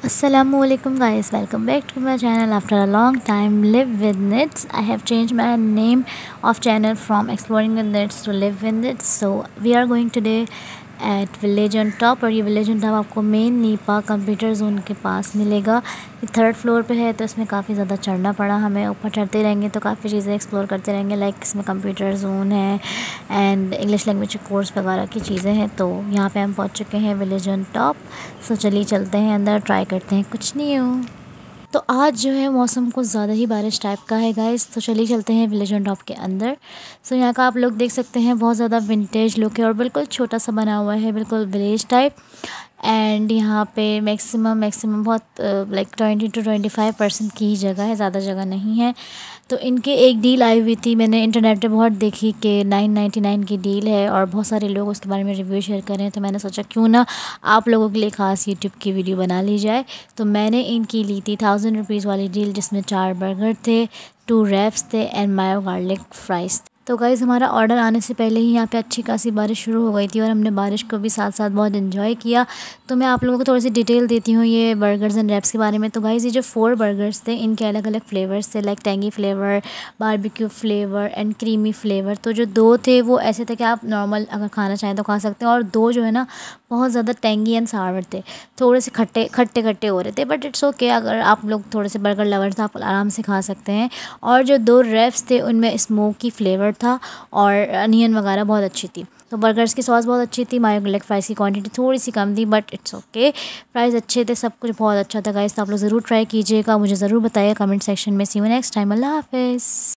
Assalamualaikum guys, welcome back to my channel after a long time. Live with Knits. I have changed my name of channel from Exploring with Knits to Live with Knits. So we are going today at Village on Top, और ये village on top आपको main Neepa computer zone के पास मिलेगा। ये third floor पे है, तो इसमें काफ़ी ज़्यादा चढ़ना पड़ा हमें। ऊपर चढ़ते रहेंगे तो काफ़ी चीज़ें एक्सप्लोर करते रहेंगे, लाइक इसमें कंप्यूटर जोन है एंड इंग्लिश लैंग्वेज कोर्स वगैरह की चीज़ें हैं। तो यहाँ पे हम पहुँच चुके हैं विलेज ऑन टॉप। सो चलिए चलते हैं अंदर, ट्राई करते हैं कुछ न्यू। तो आज जो है मौसम कुछ ज़्यादा ही बारिश टाइप का है गाइस, तो चलिए चलते हैं विलेज ऑन टॉप के अंदर। सो यहाँ का आप लोग देख सकते हैं, बहुत ज़्यादा विंटेज लुक है और बिल्कुल छोटा सा बना हुआ है, बिल्कुल विलेज टाइप। एंड यहाँ पे मैक्सिमम बहुत लाइक 20 to 25% की ही जगह है, ज़्यादा जगह नहीं है। तो इनके एक डील आई हुई थी, मैंने इंटरनेट पे बहुत देखी कि 999 की डील है और बहुत सारे लोग उसके बारे में रिव्यू शेयर कर रहे हैं। तो मैंने सोचा क्यों ना आप लोगों के लिए ख़ास यूट्यूब की वीडियो बना ली जाए। तो मैंने इनकी ली थी 1000 रुपीज़ वाली डील, जिसमें 4 बर्गर थे, 2 रैप्स थे एंड मायो गार्लिक फ्राइज़। तो गाइज़ हमारा ऑर्डर आने से पहले ही यहाँ पे अच्छी खासी बारिश शुरू हो गई थी और हमने बारिश को भी साथ साथ बहुत इन्जॉय किया। तो मैं आप लोगों को थोड़ी सी डिटेल देती हूँ ये बर्गर्स एंड रैप्स के बारे में। तो गाइज़ ये जो 4 बर्गर्स थे, इनके अलग अलग फ्लेवर्स थे, like tangy flavour, barbecue flavour and creamy flavour. तो जो 2 थे वो ऐसे थे कि आप नॉर्मल अगर खाना चाहें तो खा सकते हैं, और 2 जो है ना बहुत ज़्यादा टेंगी एंड सावर थे, थोड़े से खट्टे खट्टे हो रहे थे। बट इट्स ओके, अगर आप लोग थोड़े से बर्गर लवर्स आप आराम से खा सकते हैं। और जो 2 रैप्स थे उनमें स्मोकी फ्लेवर था और अनियन वगैरह बहुत अच्छी थी। तो बर्गर्स की सॉस बहुत अच्छी थी, मायो गार्लिक फ्राइज़ की क्वांटिटी थोड़ी सी कम थी, बट इट्स ओके। प्राइस अच्छे थे, सब कुछ बहुत अच्छा था गाइस। तो आप लोग ज़रूर ट्राई कीजिएगा, मुझे ज़रूर बताइए कमेंट सेक्शन में। सी यू नेक्स्ट टाइम, अल्लाह हाफ़िज़।